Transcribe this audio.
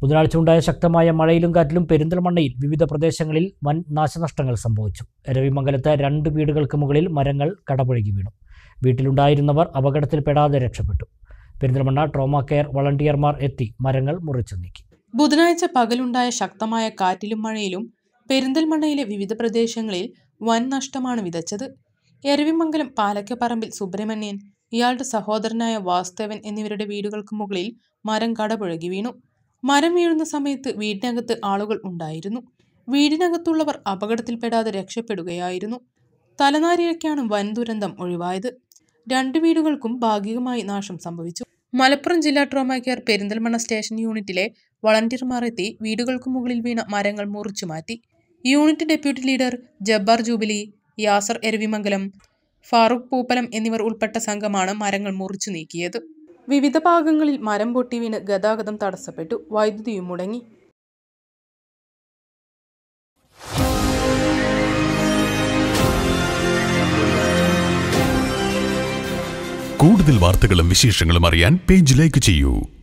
ബുധനാഴ്ച ഉണ്ടായ ശക്തമായ മഴയിലും കാറ്റിലും പെരിന്തൽമണ്ണയിൽ വിവിധ പ്രദേശങ്ങളിൽ വൻ നാശനഷ്ടങ്ങൾ സംഭവിച്ചു. എരവിമംഗലത്ത് 2 വീടുകൾക്ക് മുകളിൽ മരങ്ങൾ കടപുഴകി വീണു. വീട്ടിലുണ്ടായിരുന്നവർ അപകടത്തിൽപ്പെടാതെ രക്ഷപ്പെട്ടു. പെരിന്തൽമണ്ണ ട്രോമ കെയർ വളണ്ടിയർമാർ എത്തി മരങ്ങൾ മുറിച്ചു നീക്കി. ബുധനാഴ്ച പകലുണ്ടായ ശക്തമായ കാറ്റിലും മഴയിലും പെരിന്തൽമണ്ണയിലെ വിവിധ പ്രദേശങ്ങളിൽ വൻ നഷ്ടമാണ് വിതച്ചത്. എരവിമംഗലം പാലക്കപ്പറമ്പിൽ സുബ്രഹ്മണ്യൻ, ഇയാളുടെ സഹോദരനായ വാസുദേവൻ എന്നിവരുടെ വീടുകൾക്ക് മുകളിൽ മരം കടപുഴകി വീണു. മരം വീഴുന്ന സമയത്ത് വീടിനകത്ത് ആളുകൾ ഉണ്ടായിരുന്നു. വീടിനകത്തുള്ളവർ അപകടത്തിൽപ്പെടാതെ രക്ഷപ്പെടുകയായിരുന്നു. തലനാരിഴയ്ക്കാണ് വൻ ദുരന്തം ഒഴിവായത്. 2 വീടുകൾക്കും ഭാഗികമായി നാശം സംഭവിച്ചു. മലപ്പുറം ജില്ലാ ട്രോമ കെയർ പെരിന്തൽമണ്ണ സ്റ്റേഷൻ യൂണിറ്റിലെ വളണ്ടിയർമാർ എത്തി വീടുകൾക്ക് മുകളിൽ വീണ മരങ്ങൾ മുറിച്ചു മാറ്റി. Unit deputy leader Jabbar Jubilee, Yasar Eravimangalam, Farooq Pooppalam എന്നിവർ ഉൾപ്പെട്ട സംഘമാണ് മരങ്ങൾ മുറിച്ചു നീക്കിയത്. വിവിധ ഭാഗങ്ങളിൽ മരം പൊട്ടി വീണ് ഗതാഗതം തടസ്സപ്പെട്ടു. വൈദ്യുതിയും മുടങ്ങി. കൂടുതൽ വാർത്തകളും വിശേഷങ്ങളും അറിയാൻ പേജ് ലൈക്ക് ചെയ്യൂ.